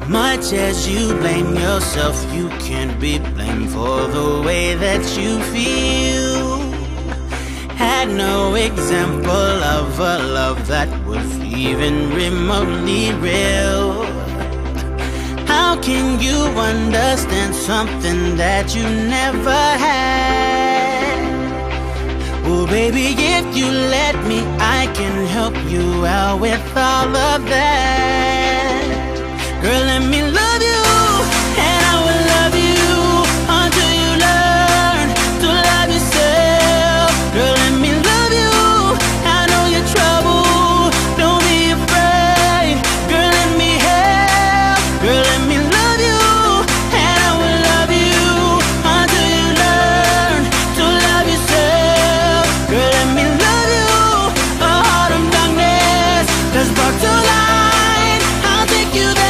Much as you blame yourself, you can't be blamed for the way that you feel. Had no example of a love that was even remotely real. How can you understand something that you never had? Oh baby, if you let me, I can help you out with all of that. Girl, let me love you, and I will love you until you learn to love yourself. Girl, let me love you, I know your trouble, don't be afraid. Girl, let me help. Girl, let me love you, and I will love you until you learn to love yourself. Girl, let me love you, a heart of darkness that's brought to light. I'll take you there.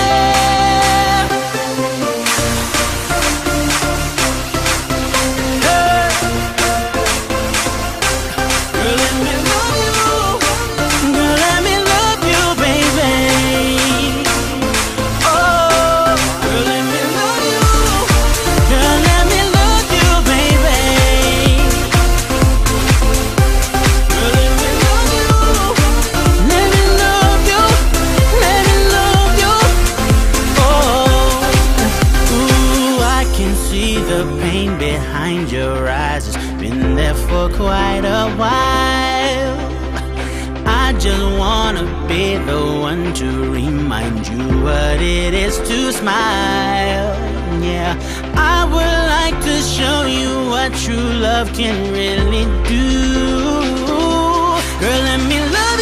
Behind your eyes, it's been there for quite a while. I just wanna be the one to remind you what it is to smile. Yeah, I would like to show you what true love can really do. Girl, let me love